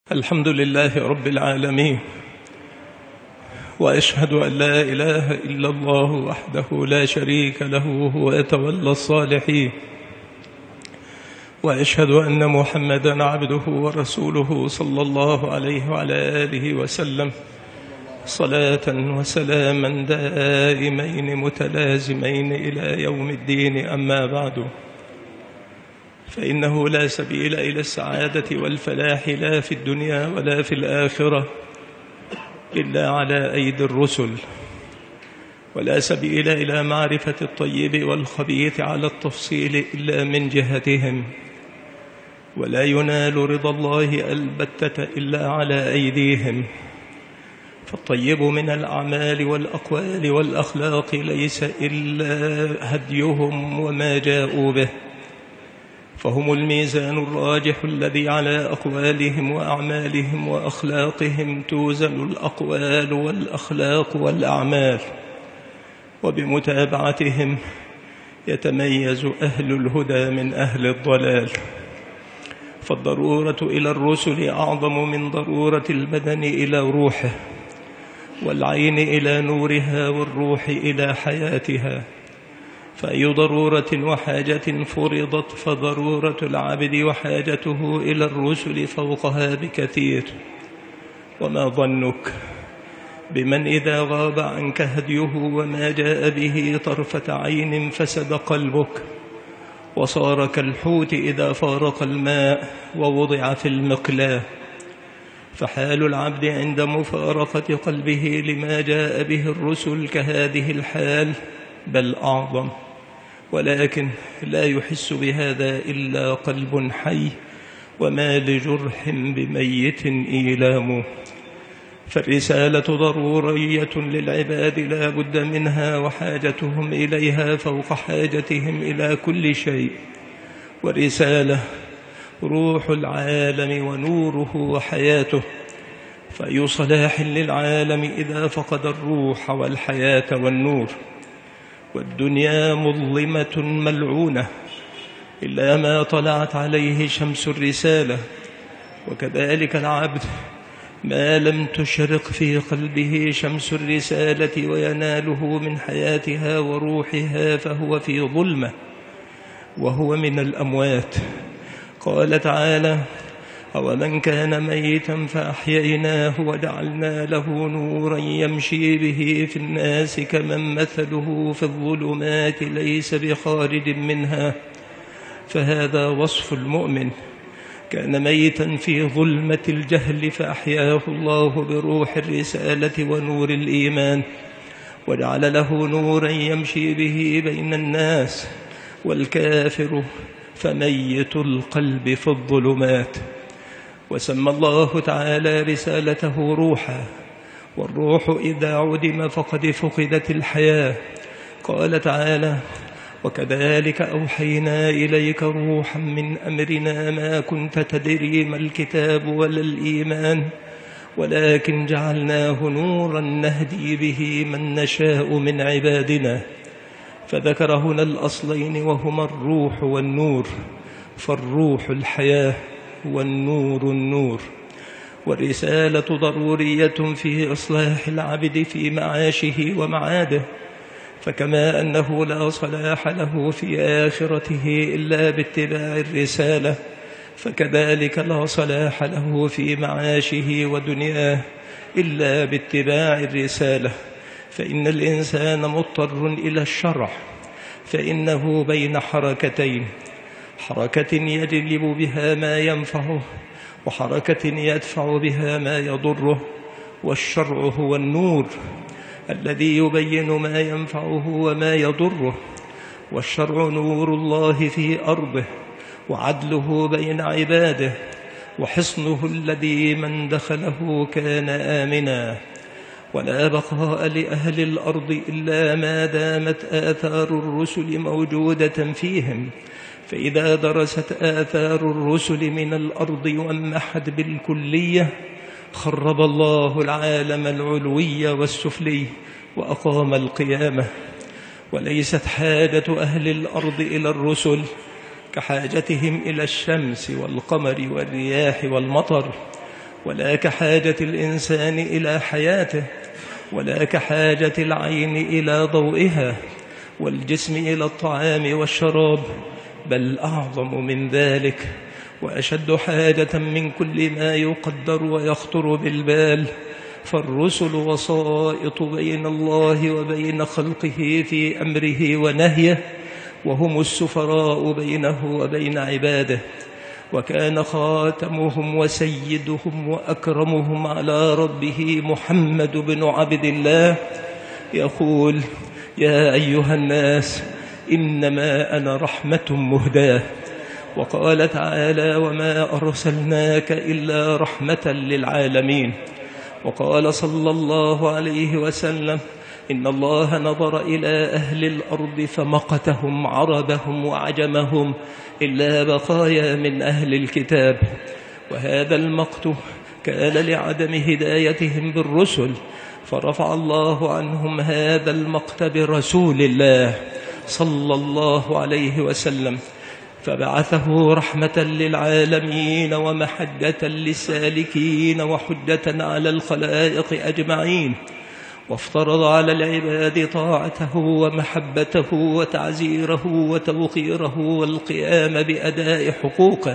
الحمد لله رب العالمين، وأشهد أن لا إله إلا الله وحده لا شريك له هو يتولى الصالحين، وأشهد أن محمدا عبده ورسوله صلى الله عليه وعلى آله وسلم صلاة وسلاما دائمين متلازمين إلى يوم الدين. أما بعد، فإنه لا سبيل إلى السعادة والفلاح لا في الدنيا ولا في الآخرة إلا على أيدي الرسل، ولا سبيل إلى معرفة الطيب والخبيث على التفصيل إلا من جهتهم، ولا ينال رضا الله البتة إلا على أيديهم. فالطيب من الأعمال والأقوال والأخلاق ليس إلا هديهم وما جاءوا به، فهم الميزان الراجح الذي على أقوالهم وأعمالهم وأخلاقهم توزن الأقوال والأخلاق والأعمال، وبمتابعتهم يتميز أهل الهدى من أهل الضلال. فالضرورة إلى الرسل أعظم من ضرورة البدن إلى روحه، والعين إلى نورها والروح إلى حياتها. فأي ضرورة وحاجة فرضت فضرورة العبد وحاجته إلى الرسل فوقها بكثير. وما ظنك بمن إذا غاب عنك هديه وما جاء به طرفة عين فسد قلبك، وصار كالحوت إذا فارق الماء ووضع في المقلاة. فحال العبد عند مفارقة قلبه لما جاء به الرسل كهذه الحال، بل أعظم، ولكن لا يحس بهذا إلا قلب حي، وما لجرح بميت إيلام. فالرسالة ضرورية للعباد لا بد منها، وحاجتهم إليها فوق حاجتهم إلى كل شيء. والرسالة روح العالم ونوره وحياته، فأي صلاح للعالم إذا فقد الروح والحياة والنور. والدنيا مظلمة ملعونة إلا ما طلعت عليه شمس الرسالة، وكذلك العبد ما لم تشرق في قلبه شمس الرسالة ويناله من حياتها وروحها فهو في ظلمة، وهو من الأموات. قال تعالى: أومن كان ميتا فأحييناه وجعلنا له نورا يمشي به في الناس كمن مثله في الظلمات ليس بخارج منها. فهذا وصف المؤمن، كان ميتا في ظلمة الجهل فأحياه الله بروح الرسالة ونور الإيمان، وجعل له نورا يمشي به بين الناس. والكافر فميت القلب في الظلمات. وسمى الله تعالى رسالته روحا، والروح إذا عدم فقد فقدت الحياة. قال تعالى: وكذلك أوحينا إليك روحا من أمرنا ما كنت تدري ما الكتاب ولا الإيمان ولكن جعلناه نورا نهدي به من نشاء من عبادنا. فذكر هنا الأصلين وهما الروح والنور، فالروح الحياة والنور النور. والرسالة ضرورية في إصلاح العبد في معاشه ومعاده، فكما أنه لا صلاح له في آخرته إلا باتباع الرسالة، فكذلك لا صلاح له في معاشه ودنياه إلا باتباع الرسالة. فإن الإنسان مضطر إلى الشرع، فإنه بين حركتين: حركة يجلب بها ما ينفعه، وحركة يدفع بها ما يضره. والشرع هو النور الذي يبين ما ينفعه وما يضره. والشرع نور الله في أرضه، وعدله بين عباده، وحصنه الذي من دخله كان آمنا. ولا بقاء لأهل الأرض إلا ما دامت آثار الرسل موجودة فيهم. فإذا درست آثار الرسل من الأرض وانمحت بالكلية، خرب الله العالم العلوي والسفلي وأقام القيامة. وليست حاجة أهل الأرض إلى الرسل كحاجتهم إلى الشمس والقمر والرياح والمطر، ولا كحاجة الإنسان إلى حياته، ولا كحاجة العين إلى ضوئها، والجسم إلى الطعام والشراب، بل أعظم من ذلك وأشد حاجة من كل ما يقدر ويخطر بالبال. فالرسل وسائط بين الله وبين خلقه في أمره ونهيه، وهم السفراء بينه وبين عباده. وكان خاتمهم وسيدهم وأكرمهم على ربه محمد بن عبد الله يقول: يا أيها الناس إنما أنا رحمة مهداة. وقال تعالى: وما أرسلناك إلا رحمة للعالمين. وقال صلى الله عليه وسلم: إن الله نظر إلى أهل الأرض فمقتهم عربهم وعجمهم إلا بقايا من أهل الكتاب. وهذا المقت كان لعدم هدايتهم بالرسل، فرفع الله عنهم هذا المقت برسول الله صلى الله عليه وسلم، فبعثه رحمة للعالمين ومحجة للسالكين وحجة على الخلائق أجمعين. وافترض على العباد طاعته ومحبته وتعزيره وتوقيره والقيام بأداء حقوقه،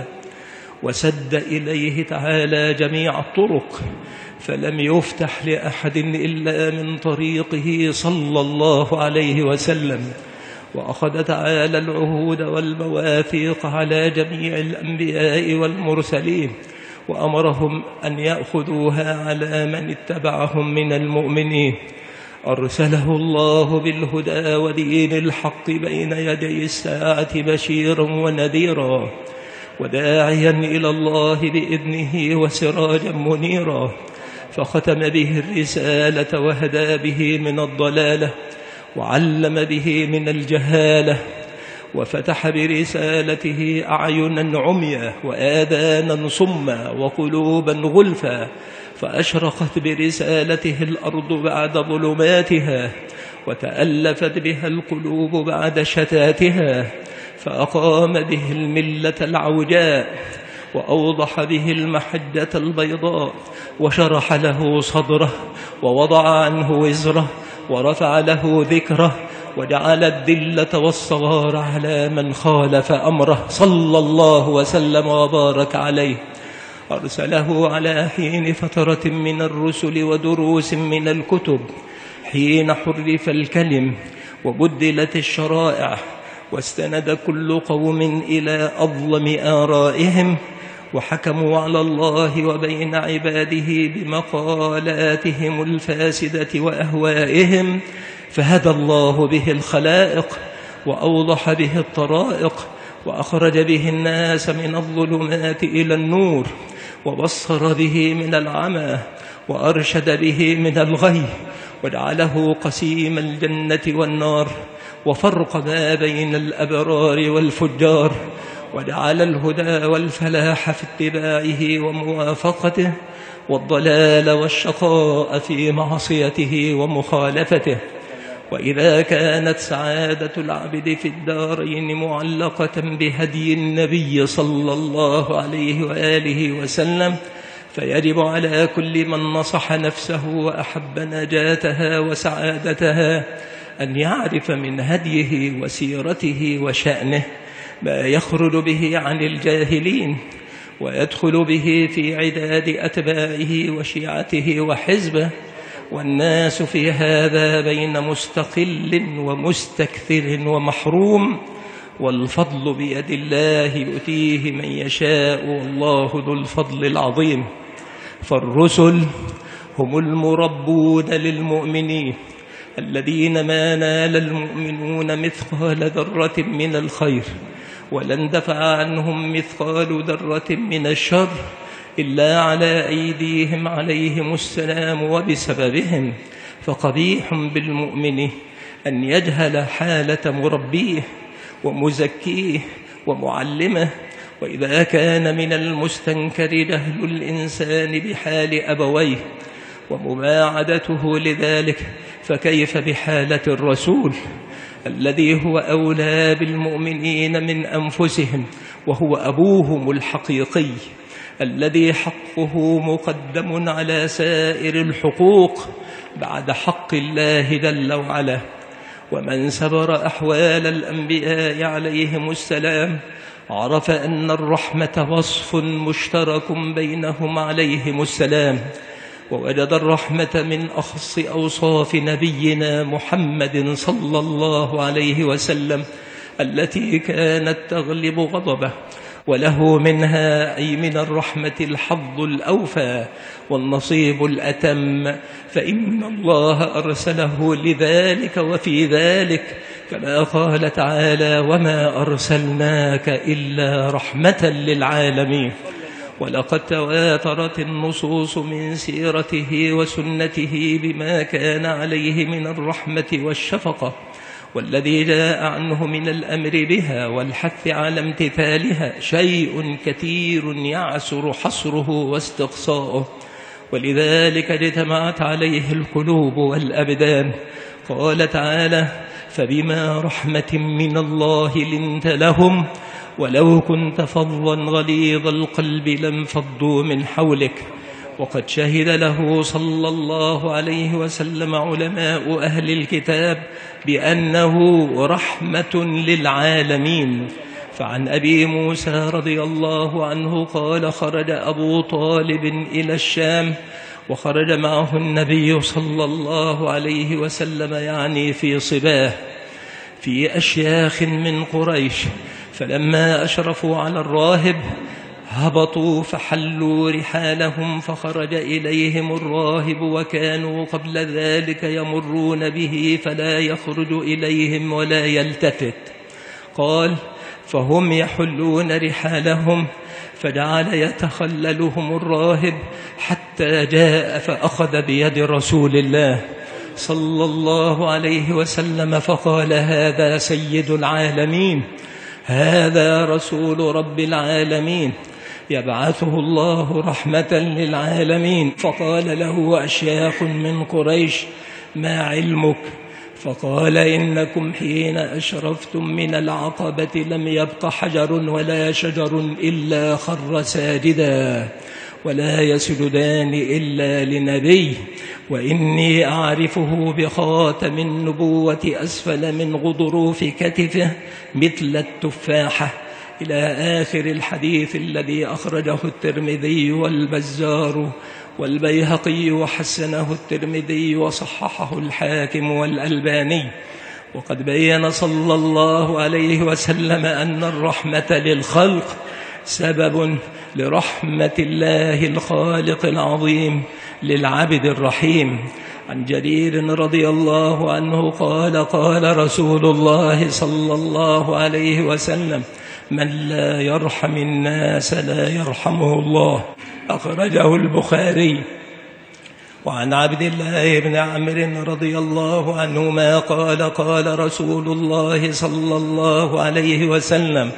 وسد إليه تعالى جميع الطرق، فلم يفتح لأحد إلا من طريقه صلى الله عليه وسلم. وأخذ تعالى العهود والمواثيق على جميع الأنبياء والمرسلين، وأمرهم أن يأخذوها على من اتبعهم من المؤمنين. أرسله الله بالهدى ودين الحق بين يدي الساعة بشيرا ونذيرا، وداعيا إلى الله بإذنه وسراجا منيرا، فختم به الرسالة وهدى به من الضلالة، وعلم به من الجهالة، وفتح برسالته أعينا عميا وآذانا صما وقلوبا غلفا، فأشرقت برسالته الأرض بعد ظلماتها، وتألفت بها القلوب بعد شتاتها، فأقام به الملة العوجاء، وأوضح به المحجة البيضاء، وشرح له صدره، ووضع عنه وزره، ورفع له ذكره، وجعل الذلة والصغار على من خالف أمره صلى الله وسلم وبارك عليه. أرسله على حين فترة من الرسل ودروس من الكتب، حين حرف الكلم وبدلت الشرائع، واستند كل قوم إلى أظلم آرائهم، وحكموا على الله وبين عباده بمقالاتهم الفاسدة وأهوائهم، فهدى الله به الخلائق، وأوضح به الطرائق، وأخرج به الناس من الظلمات إلى النور، وبصر به من العمى، وأرشد به من الغي، وجعله قسيم الجنة والنار، وفرق ما بين الأبرار والفجار، وجعل الهدى والفلاح في اتباعه وموافقته، والضلال والشقاء في معصيته ومخالفته. وإذا كانت سعادة العبد في الدارين معلقة بهدي النبي صلى الله عليه وآله وسلم، فيجب على كل من نصح نفسه وأحب نجاتها وسعادتها أن يعرف من هديه وسيرته وشأنه ما يخرج به عن الجاهلين، ويدخل به في عداد أتباعه وشيعته وحزبه. والناس في هذا بين مستقل ومستكثر ومحروم، والفضل بيد الله يؤتيه من يشاء، والله ذو الفضل العظيم. فالرسل هم المربون للمؤمنين الذين ما نال المؤمنون مثقال ذرة من الخير، ولن دفع عنهم مثقال ذرة من الشر إلا على أيديهم عليهم السلام وبسببهم. فقبيح بالمؤمن أن يجهل حالة مربيه ومزكيه ومعلمه، وإذا كان من المستنكر جهل الإنسان بحال أبويه ومباعدته لذلك، فكيف بحالة الرسول الذي هو أولى بالمؤمنين من أنفسهم، وهو أبوهم الحقيقي، الذي حقه مقدم على سائر الحقوق بعد حق الله جل وعلا. ومن سبر أحوال الأنبياء عليهم السلام عرف أن الرحمة وصف مشترك بينهم عليهم السلام، ووجد الرحمة من أخص أوصاف نبينا محمد صلى الله عليه وسلم التي كانت تغلب غضبه، وله منها أي من الرحمة الحظ الأوفى والنصيب الأتم، فإن الله أرسله لذلك وفي ذلك، كما قال تعالى: وما أرسلناك إلا رحمة للعالمين. ولقد تواترت النصوص من سيرته وسنته بما كان عليه من الرحمة والشفقة، والذي جاء عنه من الأمر بها والحث على امتثالها شيء كثير يعسر حصره واستقصاؤه، ولذلك اجتمعت عليه القلوب والأبدان. قال تعالى: فبما رحمة من الله لنت لهم ولو كنت فظا غليظ القلب لانفضوا من حولك. وقد شهد له صلى الله عليه وسلم علماء أهل الكتاب بأنه رحمة للعالمين. فعن أبي موسى رضي الله عنه قال: خرج أبو طالب إلى الشام، وخرج معه النبي صلى الله عليه وسلم، يعني في صباه، في أشياخ من قريش، فلما أشرفوا على الراهب هبطوا فحلوا رحالهم، فخرج إليهم الراهب، وكانوا قبل ذلك يمرون به فلا يخرج إليهم ولا يلتفت. قال: فهم يحلون رحالهم، فجعل يتخللهم الراهب حتى جاء فأخذ بيد رسول الله صلى الله عليه وسلم فقال: هذا سيد العالمين، هذا رسول رب العالمين، يبعثه الله رحمة للعالمين. فقال له أشياخ من قريش: ما علمك؟ فقال: إنكم حين أشرفتم من العقبة لم يبق حجر ولا شجر إلا خر ساجدا، ولا يسجدان إلا لنبي، وإني أعرفه بخاتم النبوة أسفل من غضروف كتفه مثل التفاحة، إلى آخر الحديث الذي أخرجه الترمذي والبزار والبيهقي، وحسنه الترمذي وصححه الحاكم والألباني. وقد بين صلى الله عليه وسلم أن الرحمة للخلق سبب لرحمة الله الخالق العظيم للعبد الرحيم. عن جرير رضي الله عنه قال: قال رسول الله صلى الله عليه وسلم: من لا يرحم الناس لا يرحمه الله. أخرجه البخاري. وعن عبد الله بن عمرو رضي الله عنهما قال: قال رسول الله صلى الله عليه وسلم: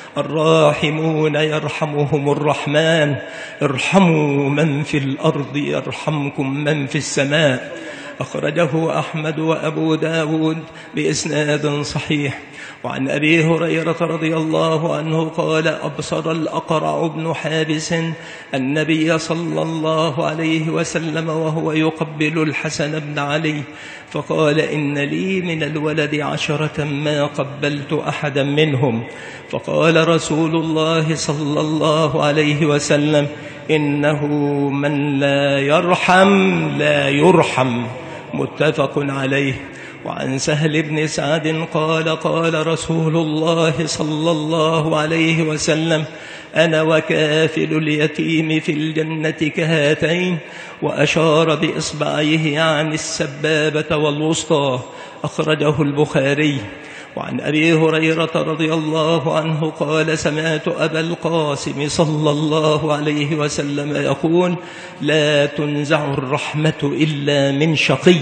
الراحمون يرحمهم الرحمن، ارحموا من في الأرض يرحمكم من في السماء. أخرجه أحمد وأبو داود بإسناد صحيح. وعن أبي هريرة رضي الله عنه قال: أبصر الأقرع بن حابس النبي صلى الله عليه وسلم وهو يقبل الحسن بن علي، فقال: إن لي من الولد 10 ما قبلت أحدا منهم. فقال رسول الله صلى الله عليه وسلم: إنه من لا يرحم لا يرحم. متفق عليه. وعن سهل بن سعد قال: قال رسول الله صلى الله عليه وسلم: أنا وكافل اليتيم في الجنة كهاتين، وأشار بإصبعيه عن السبابة والوسطى. أخرجه البخاري. وعن أبي هريرة رضي الله عنه قال: سمعت أبا القاسم صلى الله عليه وسلم يقول: لا تنزع الرحمة إلا من شقي.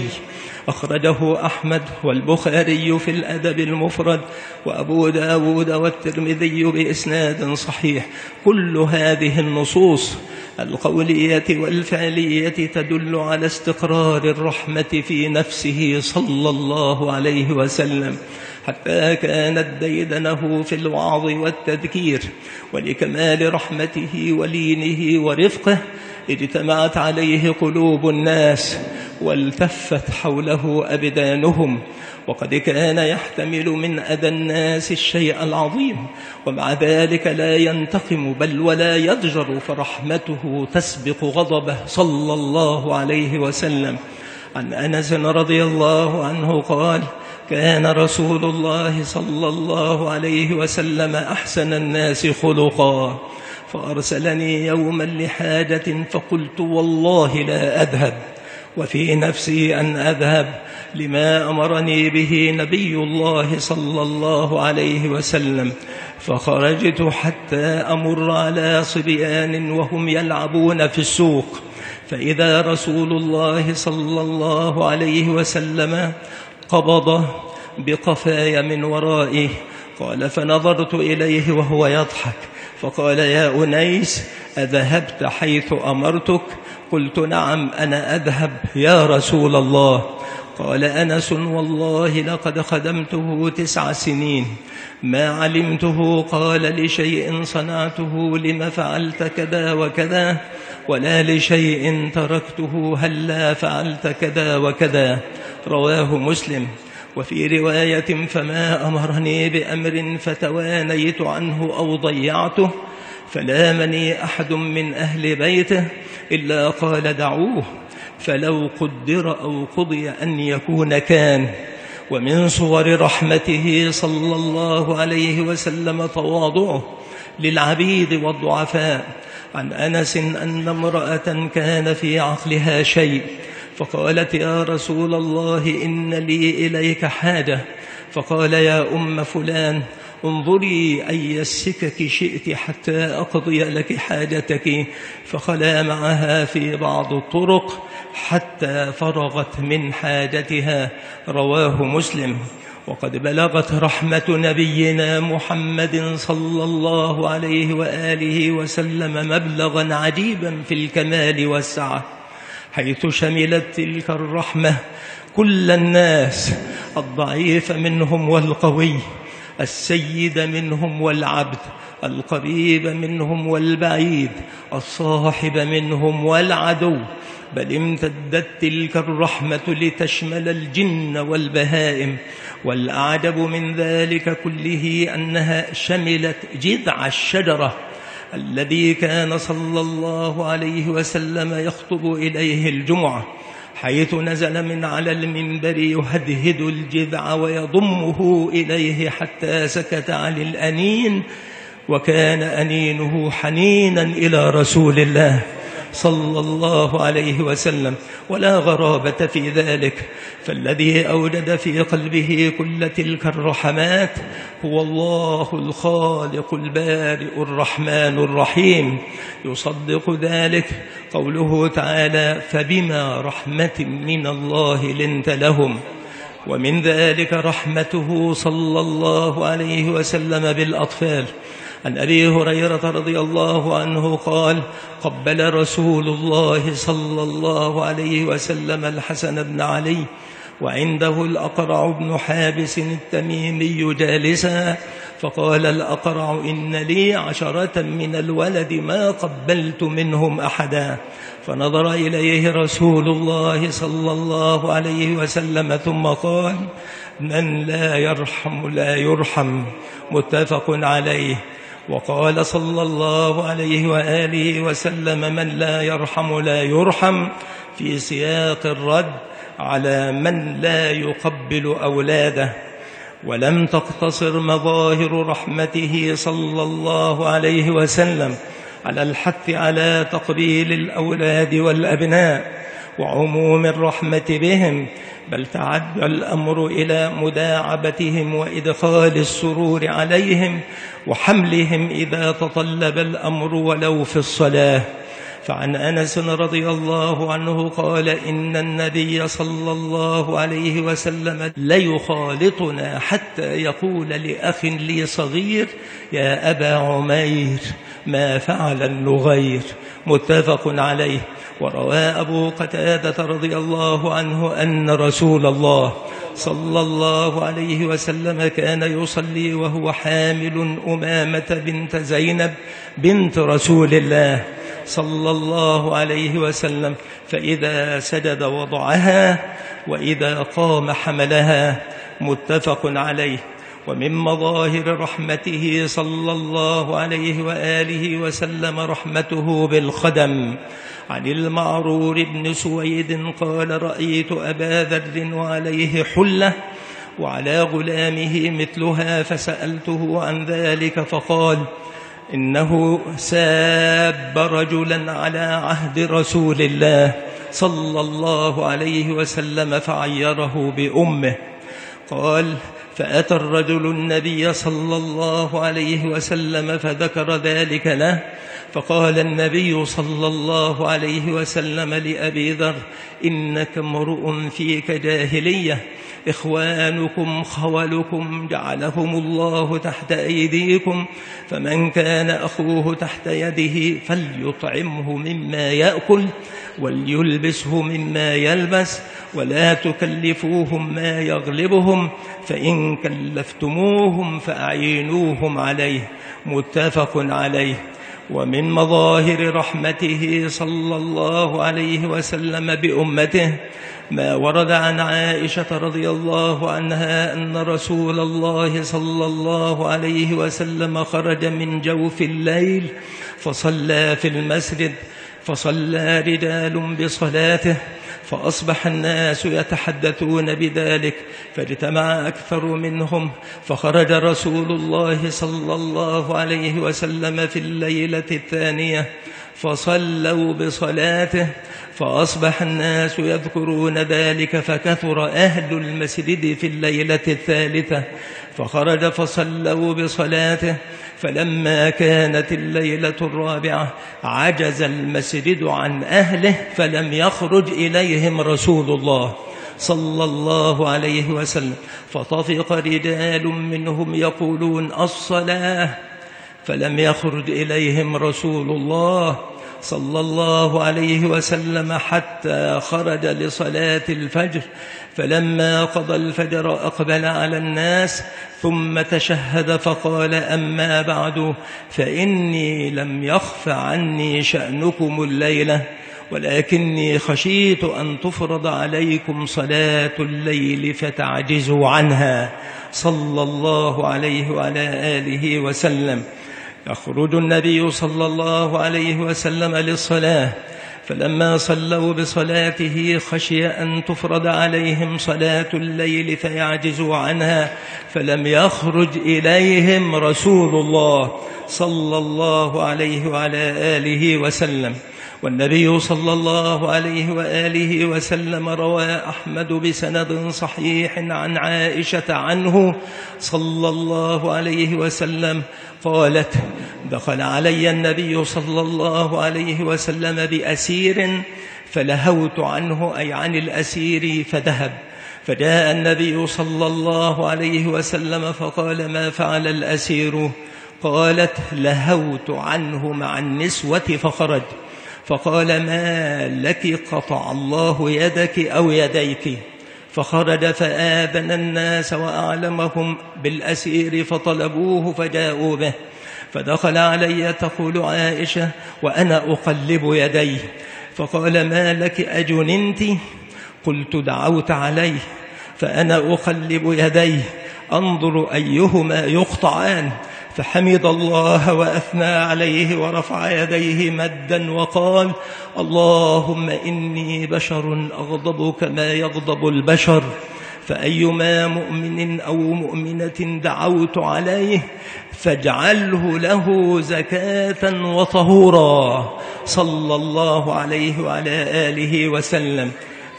أخرجه أحمد والبخاري في الأدب المفرد، وأبو داود والترمذي بإسناد صحيح. كل هذه النصوص القولية والفعلية تدل على استقرار الرحمة في نفسه صلى الله عليه وسلم. حتى كانت ديدنه في الوعظ والتذكير، ولكمال رحمته ولينه ورفقه اجتمعت عليه قلوب الناس والتفت حوله أبدانهم، وقد كان يحتمل من أذى الناس الشيء العظيم، ومع ذلك لا ينتقم بل ولا يضجر، فرحمته تسبق غضبه صلى الله عليه وسلم. عن أنس رضي الله عنه قال: كان رسول الله صلى الله عليه وسلم أحسن الناس خلقا، فأرسلني يوما لحاجة فقلت والله لا أذهب، وفي نفسي أن أذهب لما أمرني به نبي الله صلى الله عليه وسلم، فخرجت حتى أمر على صبيان وهم يلعبون في السوق، فإذا رسول الله صلى الله عليه وسلم قبض بقفاي من ورائه. قال: فنظرت إليه وهو يضحك، فقال: يا أنيس، أذهبت حيث أمرتك؟ قلت: نعم، أنا أذهب يا رسول الله. قال أنس: والله لقد خدمته 9 سنين ما علمته قال لشيء صنعته لم فعلت كذا وكذا، ولا لشيء تركته هلا فعلت كذا وكذا. رواه مسلم. وفي رواية: فما أمرني بأمر فتوانيت عنه أو ضيعته فلامني أحد من أهل بيته إلا قال: دعوه، فلو قدر أو قضي أن يكون كان. ومن صور رحمته صلى الله عليه وسلم تواضعه للعبيد والضعفاء. عن أنس أن امرأة كان في عقلها شيء، فقالت: يا رسول الله، إن لي إليك حاجة. فقال: يا أم فلان، انظري أي السكك شئت حتى أقضي لك حاجتك. فخلا معها في بعض الطرق حتى فرغت من حاجتها. رواه مسلم. وقد بلغت رحمة نبينا محمد صلى الله عليه وآله وسلم مبلغا عجيبا في الكمال والسعة، حيث شملت تلك الرحمة كل الناس، الضعيف منهم والقوي، السيد منهم والعبد، القريب منهم والبعيد، الصاحب منهم والعدو، بل امتدت تلك الرحمة لتشمل الجن والبهائم. والأعجب من ذلك كله أنها شملت جذع الشجرة الذي كان صلى الله عليه وسلم يخطب إليه الجمعة، حيث نزل من على المنبر يهدهد الجذع ويضمه إليه حتى سكت عن الأنين، وكان أنينه حنينا إلى رسول الله صلى الله عليه وسلم. ولا غرابة في ذلك، فالذي أوجد في قلبه كل تلك الرحمات هو الله الخالق البارئ الرحمن الرحيم. يصدق ذلك قوله تعالى: فبما رحمة من الله لنت لهم. ومن ذلك رحمته صلى الله عليه وسلم بالأطفال. عن أبي هريرة رضي الله عنه قال: قبل رسول الله صلى الله عليه وسلم الحسن بن علي وعنده الأقرع بن حابس التميمي جالسا، فقال الأقرع: إن لي 10 من الولد ما قبلت منهم أحدا. فنظر إليه رسول الله صلى الله عليه وسلم ثم قال: من لا يرحم لا يرحم. متفق عليه. وقال صلى الله عليه وآله وسلم: من لا يرحم لا يرحم، في سياق الرد على من لا يقبل أولاده. ولم تقتصر مظاهر رحمته صلى الله عليه وسلم على الحث على تقبيل الأولاد والأبناء وعموم الرحمة بهم، بل تعدى الأمر إلى مداعبتهم وإدخال السرور عليهم وحملهم إذا تطلب الأمر ولو في الصلاة. فعن أنس رضي الله عنه قال: إن النبي صلى الله عليه وسلم ليخالطنا حتى يقول لأخ لي صغير: يا أبا عمير، ما فعل النغير. متفق عليه. وروى أبو قتادة رضي الله عنه أن رسول الله صلى الله عليه وسلم كان يصلي وهو حامل أمامة بنت زينب بنت رسول الله صلى الله عليه وسلم، فإذا سجد وضعها وإذا قام حملها، متفق عليه. ومن مظاهر رحمته صلى الله عليه وآله وسلم رحمته بالخدم. عن المعرور بن سويد قال: رأيت أبا ذر وعليه حلة وعلى غلامه مثلها، فسألته عن ذلك فقال: إنه ساب رجلا على عهد رسول الله صلى الله عليه وسلم فعيره بأمه. قال: فأتى الرجل النبي صلى الله عليه وسلم فذكر ذلك له، فقال النبي صلى الله عليه وسلم لأبي ذر: إنك امرؤ فيك جاهلية، إخوانكم خولكم جعلهم الله تحت أيديكم، فمن كان أخوه تحت يده فليطعمه مما يأكل وليلبسه مما يلبس، ولا تكلفوهم ما يغلبهم، فإن كلفتموهم فأعينوهم عليه، متفق عليه. ومن مظاهر رحمته صلى الله عليه وسلم بأمته ما ورد عن عائشة رضي الله عنها أن رسول الله صلى الله عليه وسلم خرج من جوف الليل فصلى في المسجد، فصلى رجال بصلاته، فأصبح الناس يتحدثون بذلك، فاجتمع أكثر منهم، فخرج رسول الله صلى الله عليه وسلم في الليلة الثانية فصلوا بصلاته، فأصبح الناس يذكرون ذلك، فكثر أهل المسجد في الليلة الثالثة، فخرج فصلوا بصلاته، فلما كانت الليلة الرابعة عجز المسجد عن أهله، فلم يخرج إليهم رسول الله صلى الله عليه وسلم، فطفق رجال منهم يقولون: الصلاة، فلم يخرج إليهم رسول الله صلى الله عليه وسلم حتى خرج لصلاة الفجر، فلما قضى الفجر أقبل على الناس ثم تشهد فقال: أما بعد، فإني لم يخف عني شأنكم الليلة، ولكني خشيت أن تفرض عليكم صلاة الليل فتعجزوا عنها، صلى الله عليه وعلى آله وسلم. يخرج النبي صلى الله عليه وسلم للصلاة، فلما صلوا بصلاته خشي أن تفرض عليهم صلاة الليل فيعجزوا عنها، فلم يخرج إليهم رسول الله صلى الله عليه وعلى آله وسلم. والنبي صلى الله عليه وآله وسلم روى أحمد بسند صحيح عن عائشة عنه صلى الله عليه وسلم قالت: دخل علي النبي صلى الله عليه وسلم بأسير فلهوت عنه، أي عن الأسير، فذهب، فجاء النبي صلى الله عليه وسلم فقال: ما فعل الأسير؟ قالت: لهوت عنه مع النسوة فخرج، فقال: ما لك؟ قطع الله يدك أو يديك. فخرج فآذن الناس وأعلمهم بالأسير فطلبوه فجاءوا به، فدخل علي تقول عائشة وأنا أقلب يديه، فقال: ما لك أجننت؟ قلت: دعوت عليه فأنا أقلب يديه أنظر أيهما يقطعان، فحمد الله وأثنى عليه ورفع يديه مدا وقال: اللهم إني بشر أغضب كما يغضب البشر، فأيما مؤمن أو مؤمنة دعوت عليه فاجعله له زكاة وطهورا، صلى الله عليه وعلى آله وسلم.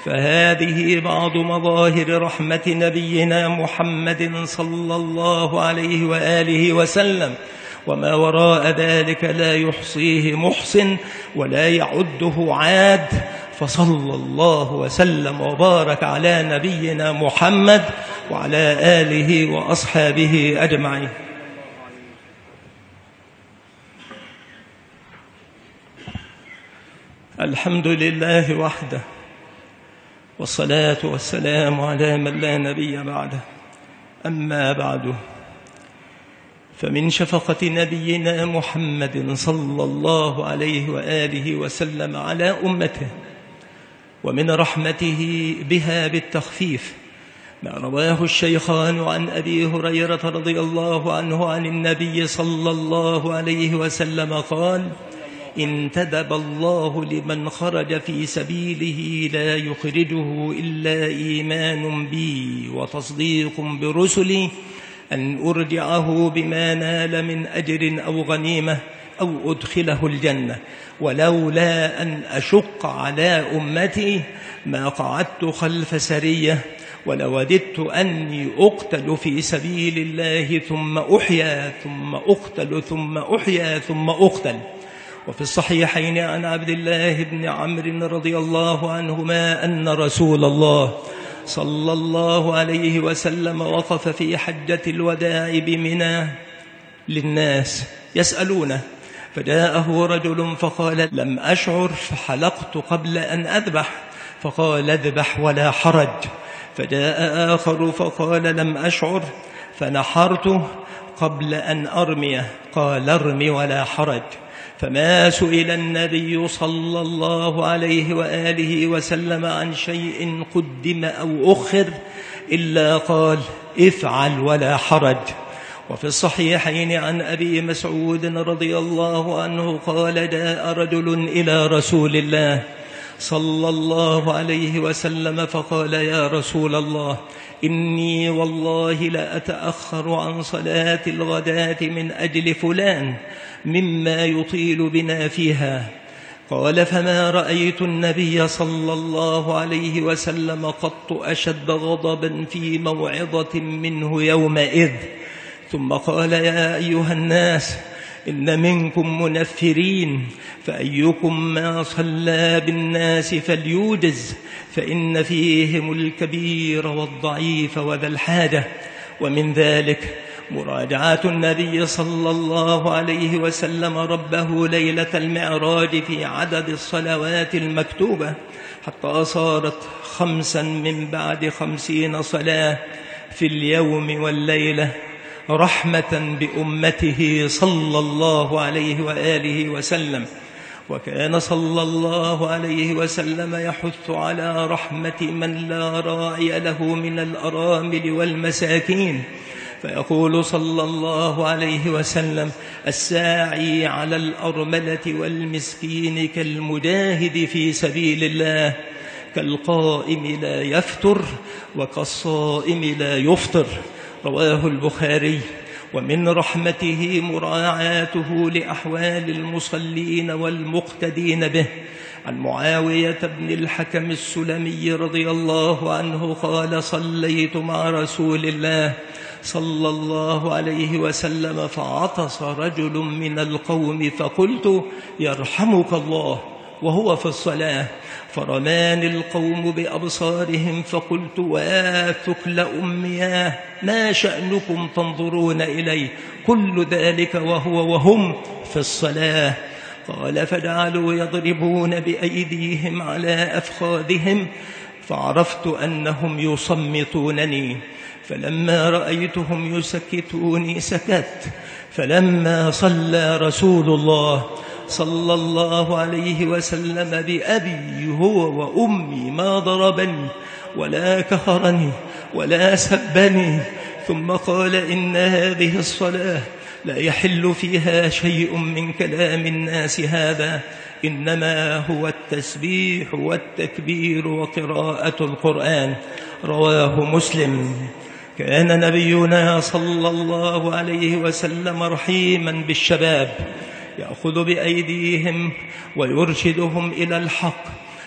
فهذه بعض مظاهر رحمة نبينا محمد صلى الله عليه وآله وسلم، وما وراء ذلك لا يحصيه محسن ولا يعده عاد، فصلى الله وسلم وبارك على نبينا محمد وعلى آله وأصحابه أجمعين. الحمد لله وحده، والصلاة والسلام على من لا نبي بعده. أما بعد، فمن شفقة نبينا محمد صلى الله عليه وآله وسلم على أمته ومن رحمته بها بالتخفيف ما رواه الشيخان عن أبي هريرة رضي الله عنه عن النبي صلى الله عليه وسلم قال: انتدب الله لمن خرج في سبيله لا يخرجه إلا إيمان بي وتصديق برسلي أن أرجعه بما نال من أجر أو غنيمة أو أدخله الجنة، ولولا أن أشق على أمتي ما قعدت خلف سرية، ولوددت أني أقتل في سبيل الله ثم أحيا ثم أقتل ثم أحيا ثم أقتل. وفي الصحيحين عن عبد الله بن عمرو رضي الله عنهما أن رسول الله صلى الله عليه وسلم وقف في حجة الوداع بمنى للناس يسألونه، فجاءه رجل فقال: لم أشعر فحلقت قبل أن أذبح، فقال: اذبح ولا حرج. فجاء آخر فقال: لم أشعر فنحرت قبل أن أرميه، قال: ارم ولا حرج. فما سئل النبي صلى الله عليه وآله وسلم عن شيء قدم أو أخر إلا قال: افعل ولا حرج. وفي الصحيحين عن أبي مسعود رضي الله عنه قال: جاء رجل إلى رسول الله صلى الله عليه وسلم فقال: يا رسول الله، إني والله لا أتأخر عن صلاة الغداة من أجل فلان مما يطيل بنا فيها. قال: فما رأيت النبي صلى الله عليه وسلم قط أشد غضبا في موعظة منه يومئذ. ثم قال: يا أيها الناس، إن منكم منفرين، فأيكم ما صلى بالناس فليوجز، فإن فيهم الكبير والضعيف وذا الحاجة. ومن ذلك مراجعة النبي صلى الله عليه وسلم ربه ليلة المعراج في عدد الصلوات المكتوبة حتى صارت 5 من بعد 50 صلاة في اليوم والليلة، رحمة بأمته صلى الله عليه وآله وسلم. وكان صلى الله عليه وسلم يحث على رحمة من لا راعي له من الأرامل والمساكين، فيقول صلى الله عليه وسلم: الساعي على الأرملة والمسكين كالمجاهد في سبيل الله، كالقائم لا يفتر وكالصائم لا يفطر. رواه البخاري. ومن رحمته مراعاته لأحوال المصلين والمقتدين به. عن معاوية بن الحكم السلمي رضي الله عنه قال: صليت مع رسول الله صلى الله عليه وسلم فعطس رجل من القوم فقلت: يرحمك الله، وهو في الصلاة، فرماني القوم بأبصارهم فقلت: وآثكل أمياه، ما شأنكم تنظرون إلي؟ كل ذلك وهم في الصلاة. قال: فجعلوا يضربون بأيديهم على أفخاذهم، فعرفت أنهم يصمتونني، فلما رأيتهم يسكتوني سكت. فلما صلى رسول الله صلى الله عليه وسلم بأبي هو وأمي ما ضربني ولا كهرني ولا سبني، ثم قال: إن هذه الصلاة لا يحل فيها شيء من كلام الناس هذا، إنما هو التسبيح والتكبير وقراءة القرآن. رواه مسلم. كان نبينا صلى الله عليه وسلم رحيما بالشباب، يأخذ بأيديهم ويرشدهم إلى الحق.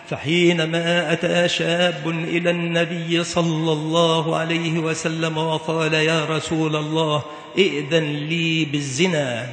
فحينما أتى شاب إلى النبي صلى الله عليه وسلم وقال: يا رسول الله، ائذن لي بالزنا،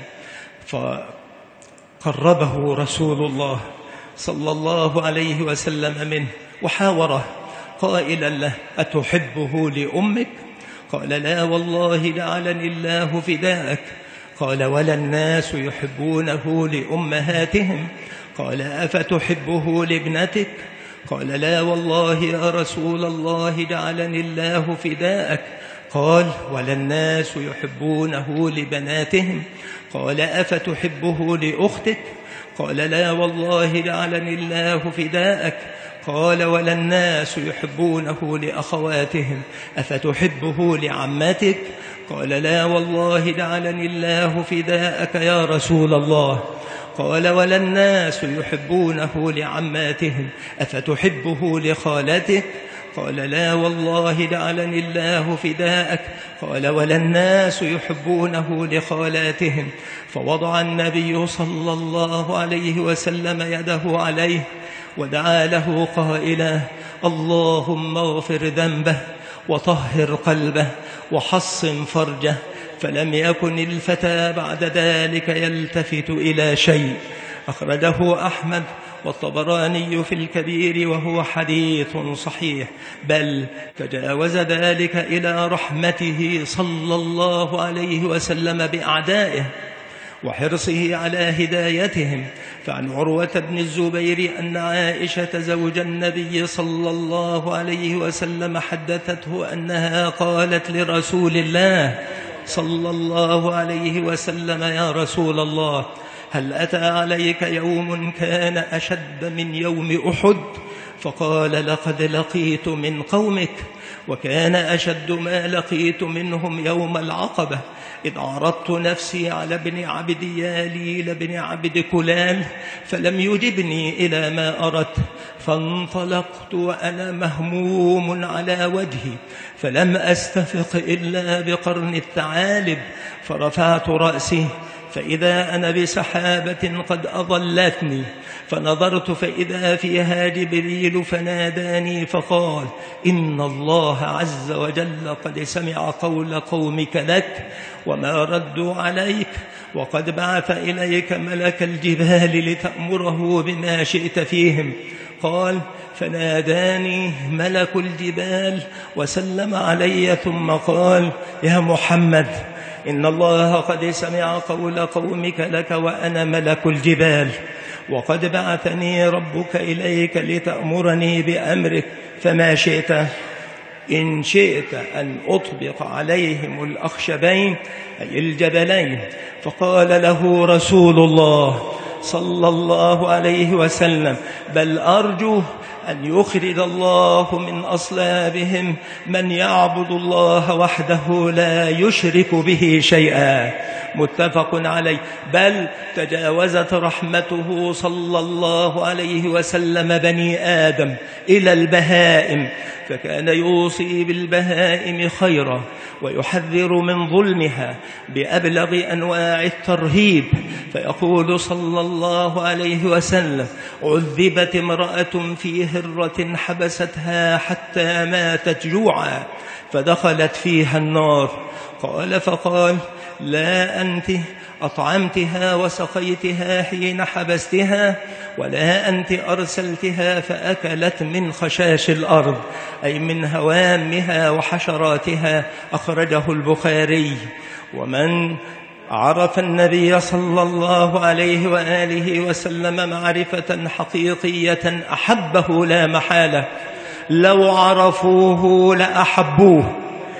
فقربه رسول الله صلى الله عليه وسلم منه وحاوره قائلا له: أتحبه لأمك؟ قال: لا والله جعلني الله فداءك. قال: ولا الناس يحبونه لأمهاتهم؟ قال: أفتحبه لابنتك؟ قال لا والله يا رسول الله جعلني الله فداءك. قال ولا الناس يحبونه لبناتهم؟ قال أفتحبه لأختك؟ قال لا والله جعلني الله فداءك. قال ولا الناس يحبونه لأخواتهم؟ أفتحبه لعمتك؟ قال لا والله جعلني الله فداءك يا رسول الله. قال ولا الناس يحبونه لعماتهم؟ أفتحبه لخالتك؟ قال لا والله جعلني الله فداءك. قال ولا الناس يحبونه لخالاتهم؟ فوضع النبي صلى الله عليه وسلم يده عليه ودعا له قائلا اللهم اغفر ذنبه وطهر قلبه وحصن فرجه. فلم يكن الفتى بعد ذلك يلتفت إلى شيء. أخرجه أحمد والطبراني في الكبير وهو حديث صحيح، بل تجاوز ذلك إلى رحمته صلى الله عليه وسلم بأعدائه وحرصه على هدايتهم. فعن عروة بن الزبير أن عائشة زوج النبي صلى الله عليه وسلم حدثته أنها قالت لرسول الله صلى الله عليه وسلم يا رسول الله هل أتى عليك يوم كان أشد من يوم أحد؟ فقال لقد لقيت من قومك وكان أشد ما لقيت منهم يوم العقبة إذ عرضت نفسي على ابن عبد ياليل بن عبد كلال فلم يجبني إلى ما أردت، فانطلقت وأنا مهموم على وجهي فلم أستفق إلا بقرن الثعالب، فرفعت رأسي فإذا أنا بسحابة قد أضلتني، فنظرت فإذا فيها جبريل فناداني فقال إن الله عز وجل قد سمع قول قومك لك وما ردوا عليك، وقد بعث إليك ملك الجبال لتأمره بما شئت فيهم. قال فناداني ملك الجبال وسلم علي ثم قال يا محمد إن الله قد سمع قول قومك لك وأنا ملك الجبال، وقد بعثني ربك إليك لتأمرني بأمرك فما شئت، إن شئت أن أطبق عليهم الأخشبين أي الجبلين. فقال له رسول الله صلى الله عليه وسلم بل أرجو أن يخرج الله من أصلابهم من يعبد الله وحده لا يشرك به شيئا، متفق عليه. بل تجاوزت رحمته صلى الله عليه وسلم بني آدم إلى البهائم، فكان يوصي بالبهائم خيرا ويحذر من ظلمها بأبلغ أنواع الترهيب، فيقول صلى الله عليه وسلم عذبت امرأة في هرة حبستها حتى ماتت جوعا فدخلت فيها النار. قال فقال لا أنت أطعمتها وسقيتها حين حبستها، ولا أنت أرسلتها فأكلت من خشاش الأرض أي من هوامها وحشراتها. أخرجه البخاري. ومن عرف النبي صلى الله عليه وآله وسلم معرفة حقيقية أحبه لا محالة، لو عرفوه لأحبوه،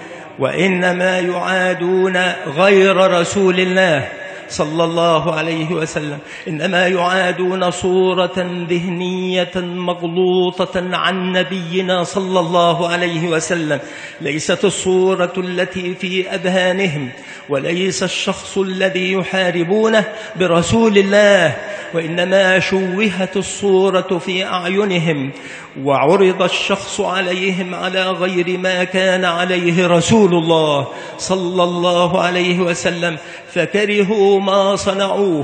وإنما يعادون غير رسول الله صلى الله عليه وسلم، إنما يعادون صورة ذهنية مغلوطة عن نبينا صلى الله عليه وسلم، ليست الصورة التي في أذهانهم، وليس الشخص الذي يحاربونه برسول الله، وإنما شوهت الصورة في أعينهم وعرض الشخص عليهم على غير ما كان عليه رسول الله صلى الله عليه وسلم، فكرهوا ما صنعوه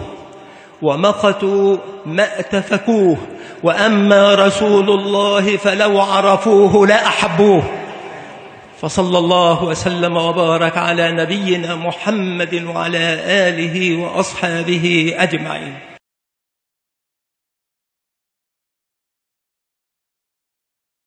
ومقتوا ما اتفكوه. وأما رسول الله فلو عرفوه لأحبوه. فصلى الله وسلم وبارك على نبينا محمد وعلى آله وأصحابه أجمعين.